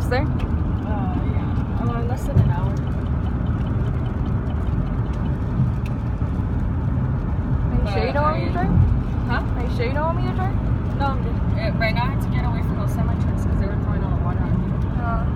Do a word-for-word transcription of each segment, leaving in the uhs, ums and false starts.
almost there? Uh, yeah. Oh, less than an hour. Are you sure you don't want me to drive? Huh? Are you sure you don't want me to drive? No, I'm good. Uh, right now I had to get away from those semi trucks because they were throwing all the water on me. Uh,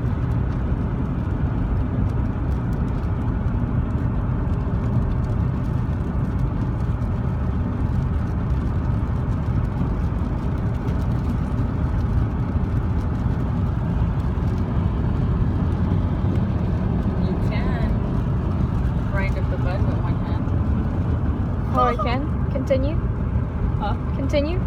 You can grind up the bud with one hand. oh, I can? Continue? Huh? Continue?